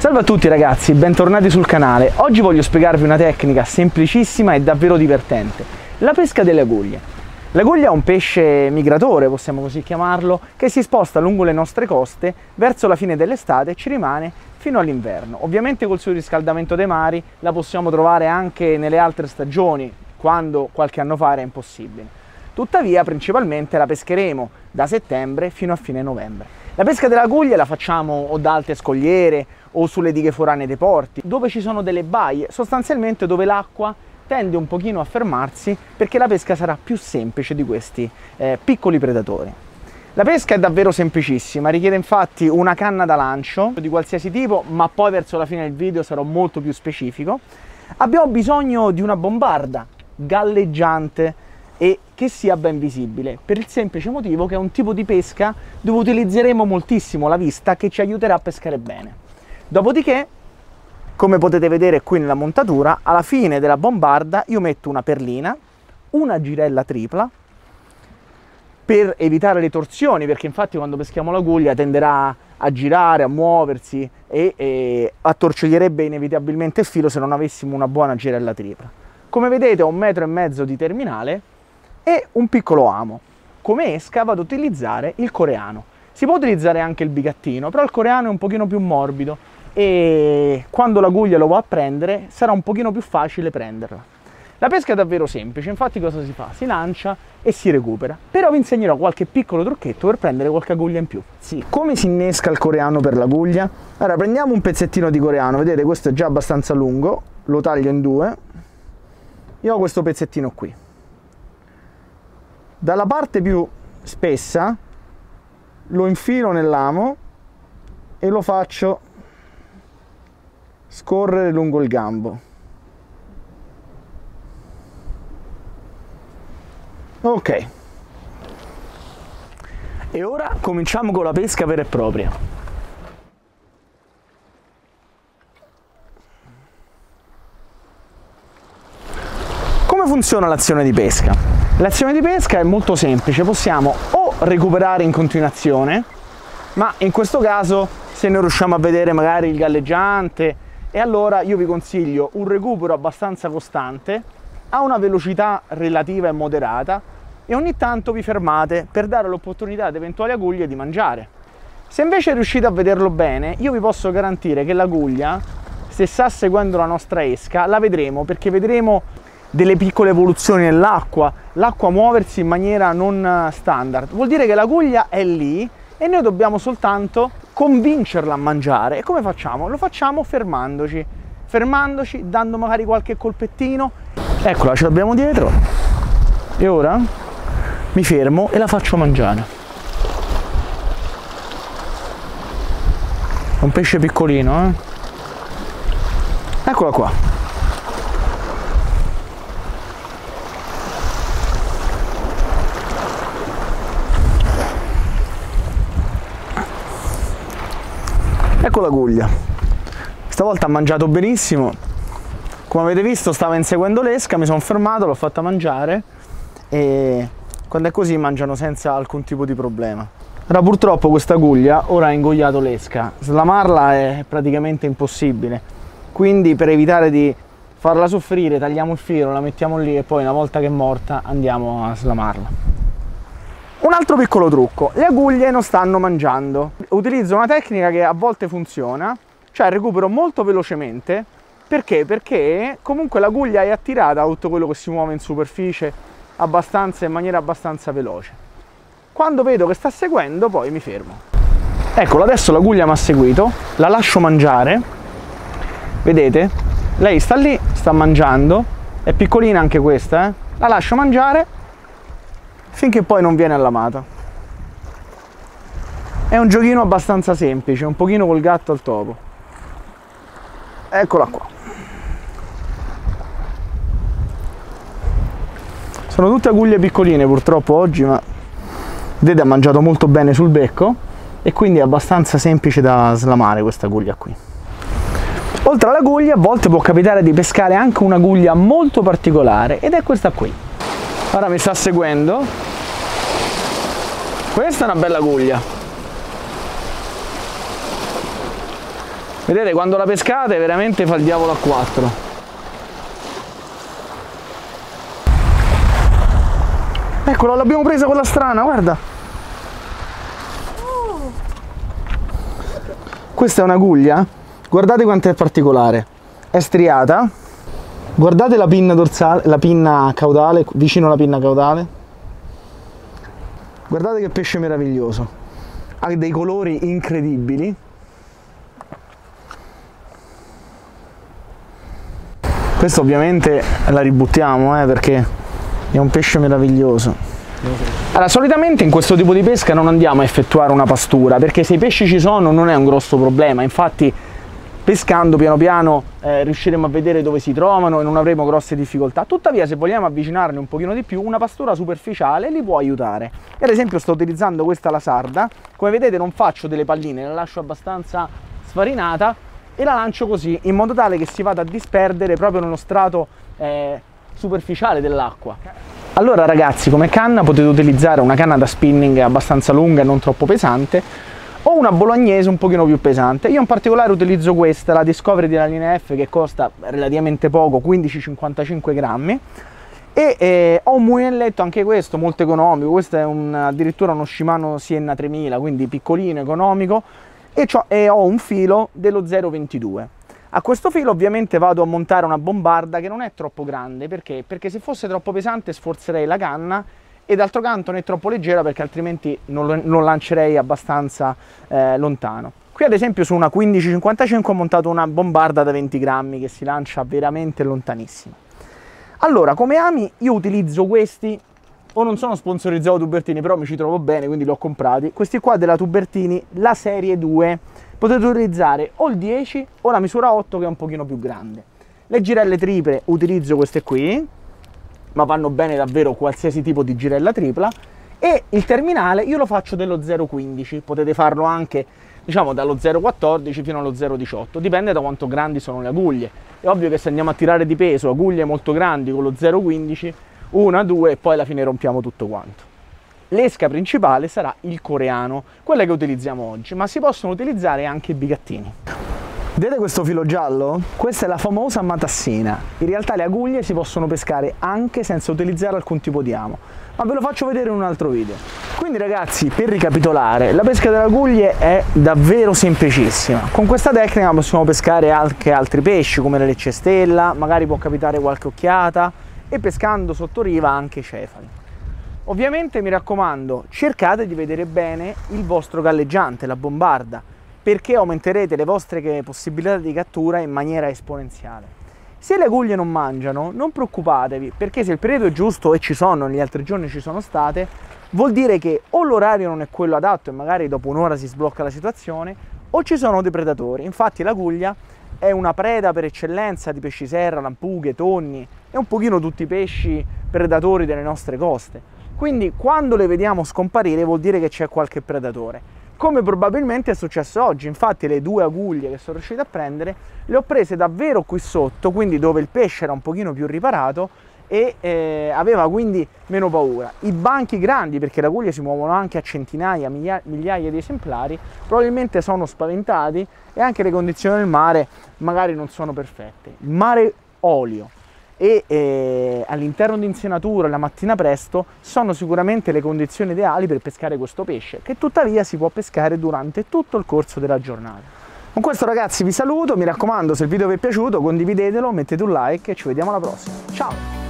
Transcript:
Salve a tutti ragazzi, bentornati sul canale. Oggi voglio spiegarvi una tecnica semplicissima e davvero divertente: la pesca delle aguglie. L'aguglia è un pesce migratore, possiamo così chiamarlo, che si sposta lungo le nostre coste verso la fine dell'estate e ci rimane fino all'inverno. Ovviamente col suo riscaldamento dei mari la possiamo trovare anche nelle altre stagioni, quando qualche anno fa era impossibile. Tuttavia principalmente la pescheremo da settembre fino a fine novembre. La pesca delle aguglie la facciamo o da alte scogliere o sulle dighe foranee dei porti, dove ci sono delle baie, sostanzialmente dove l'acqua tende un pochino a fermarsi, perché la pesca sarà più semplice di questi piccoli predatori. La pesca è davvero semplicissima, richiede infatti una canna da lancio di qualsiasi tipo, ma poi verso la fine del video sarò molto più specifico. Abbiamo bisogno di una bombarda galleggiante e che sia ben visibile, per il semplice motivo che è un tipo di pesca dove utilizzeremo moltissimo la vista, che ci aiuterà a pescare bene. Dopodiché, come potete vedere qui nella montatura, alla fine della bombarda io metto una perlina, una girella tripla per evitare le torsioni, perché infatti quando peschiamo l'aguglia tenderà a girare, a muoversi e attorciglierebbe inevitabilmente il filo se non avessimo una buona girella tripla. Come vedete ho 1,5 m di terminale e un piccolo amo. Come esca vado ad utilizzare il coreano. Si può utilizzare anche il bigattino, però il coreano è un pochino più morbido e quando l'aguglia lo va a prendere sarà un pochino più facile prenderla. La pesca è davvero semplice, infatti cosa si fa? Si lancia e si recupera. Però vi insegnerò qualche piccolo trucchetto per prendere qualche aguglia in più. Sì, come si innesca il coreano per l'aguglia? Allora prendiamo un pezzettino di coreano, vedete questo è già abbastanza lungo, lo taglio in due. Io ho questo pezzettino qui. Dalla parte più spessa lo infilo nell'amo e lo faccio scorrere lungo il gambo. Ok. E ora cominciamo con la pesca vera e propria. Come funziona l'azione di pesca? L'azione di pesca è molto semplice, possiamo o recuperare in continuazione, ma in questo caso se ne riusciamo a vedere magari il galleggiante, e allora io vi consiglio un recupero abbastanza costante, a una velocità relativa e moderata, e ogni tanto vi fermate per dare l'opportunità ad eventuali aguglie di mangiare. Se invece riuscite a vederlo bene, io vi posso garantire che l'aguglia, se sta seguendo la nostra esca, la vedremo, perché vedremo delle piccole evoluzioni nell'acqua, l'acqua muoversi in maniera non standard. Vuol dire che l'aguglia è lì e noi dobbiamo soltanto convincerla a mangiare. E come facciamo? Lo facciamo fermandoci, dando magari qualche colpettino. Eccola, ce l'abbiamo dietro. E ora mi fermo e la faccio mangiare. È un pesce piccolino, eh? Eccola qua. Ecco l'aguglia. Stavolta ha mangiato benissimo. Come avete visto stava inseguendo l'esca, mi sono fermato, l'ho fatta mangiare e quando è così mangiano senza alcun tipo di problema. Ora purtroppo questa aguglia ora ha ingoiato l'esca, slamarla è praticamente impossibile, quindi per evitare di farla soffrire tagliamo il filo, la mettiamo lì e poi una volta che è morta andiamo a slamarla. Un altro piccolo trucco: le aguglie non stanno mangiando. Utilizzo una tecnica che a volte funziona, cioè recupero molto velocemente. Perché? Perché comunque l'aguglia è attirata da tutto quello che si muove in superficie in maniera abbastanza veloce. Quando vedo che sta seguendo poi mi fermo. Eccolo, adesso l'aguglia mi ha seguito, la lascio mangiare. Vedete? Lei sta lì, sta mangiando, è piccolina anche questa, eh? La lascio mangiare finché poi non viene allamata. È un giochino abbastanza semplice, un pochino col gatto al topo. Eccola qua. Sono tutte aguglie piccoline purtroppo oggi, ma vedete ha mangiato molto bene sul becco e quindi è abbastanza semplice da slamare questa aguglia qui. Oltre all'aguglia a volte può capitare di pescare anche un'aguglia molto particolare, ed è questa qui. Ora mi sta seguendo. Questa è una bella aguglia. Vedete, quando la pescate veramente fa il diavolo a quattro. Eccola, l'abbiamo presa quella strana, guarda. Questa è una guglia, guardate quanto è particolare. È striata. Guardate la pinna dorsale, la pinna caudale, vicino alla pinna caudale. Guardate che pesce meraviglioso. Ha dei colori incredibili. Questo ovviamente la ributtiamo, perché è un pesce meraviglioso. Allora, solitamente in questo tipo di pesca non andiamo a effettuare una pastura, perché se i pesci ci sono non è un grosso problema. Infatti pescando piano piano riusciremo a vedere dove si trovano e non avremo grosse difficoltà. Tuttavia, se vogliamo avvicinarli un pochino di più, una pastura superficiale li può aiutare. Ad esempio sto utilizzando questa la sarda, come vedete non faccio delle palline, la lascio abbastanza sfarinata e la lancio così, in modo tale che si vada a disperdere proprio nello strato superficiale dell'acqua. Allora ragazzi, come canna potete utilizzare una canna da spinning abbastanza lunga e non troppo pesante, o una bolognese un pochino più pesante. Io in particolare utilizzo questa, la Discovery della linea F, che costa relativamente poco, 15,55 grammi, e ho un mulinelletto anche questo molto economico. Questo è addirittura uno Shimano Sienna 3000, quindi piccolino, economico, e ho un filo dello 0,22. A questo filo ovviamente vado a montare una bombarda che non è troppo grande, perché se fosse troppo pesante sforzerei la canna, e d'altro canto non è troppo leggera perché altrimenti non lancerei abbastanza lontano. Qui ad esempio su una 15-55 ho montato una bombarda da 20 grammi che si lancia veramente lontanissimo. Allora, come ami io utilizzo questi, o non sono sponsorizzato Tubertini, però mi ci trovo bene, quindi li ho comprati. Questi qua della Tubertini, la serie 2, potete utilizzare o il 10 o la misura 8, che è un pochino più grande. Le girelle triple utilizzo queste qui, ma vanno bene davvero qualsiasi tipo di girella tripla, e il terminale io lo faccio dello 0,15, potete farlo anche diciamo dallo 0,14 fino allo 0,18, dipende da quanto grandi sono le aguglie. È ovvio che se andiamo a tirare di peso aguglie molto grandi con lo 0,15, una, due e poi alla fine rompiamo tutto quanto. L'esca principale sarà il coreano, quella che utilizziamo oggi, ma si possono utilizzare anche i bigattini. Vedete questo filo giallo? Questa è la famosa matassina. In realtà le aguglie si possono pescare anche senza utilizzare alcun tipo di amo, ma ve lo faccio vedere in un altro video. Quindi ragazzi, per ricapitolare, la pesca delle aguglie è davvero semplicissima. Con questa tecnica possiamo pescare anche altri pesci come la lecce stella, magari può capitare qualche occhiata, e pescando sotto riva anche cefali. Ovviamente mi raccomando, cercate di vedere bene il vostro galleggiante, la bombarda, perché aumenterete le vostre possibilità di cattura in maniera esponenziale. Se le aguglie non mangiano, non preoccupatevi, perché se il periodo è giusto, e ci sono, negli altri giorni ci sono state, vuol dire che o l'orario non è quello adatto e magari dopo un'ora si sblocca la situazione, o ci sono dei predatori. Infatti l'aguglia è una preda per eccellenza di pesci serra, lampughe, tonni e un pochino tutti i pesci predatori delle nostre coste. Quindi quando le vediamo scomparire vuol dire che c'è qualche predatore, come probabilmente è successo oggi. Infatti le due aguglie che sono riuscito a prendere le ho prese davvero qui sotto, quindi dove il pesce era un pochino più riparato e aveva quindi meno paura. I banchi grandi, perché le aguglie si muovono anche a centinaia, migliaia di esemplari, probabilmente sono spaventati, e anche le condizioni del mare magari non sono perfette. Il mare olio e all'interno di insenatura la mattina presto sono sicuramente le condizioni ideali per pescare questo pesce, che tuttavia si può pescare durante tutto il corso della giornata. Con questo ragazzi vi saluto, mi raccomando, se il video vi è piaciuto condividetelo, mettete un like e ci vediamo alla prossima. Ciao!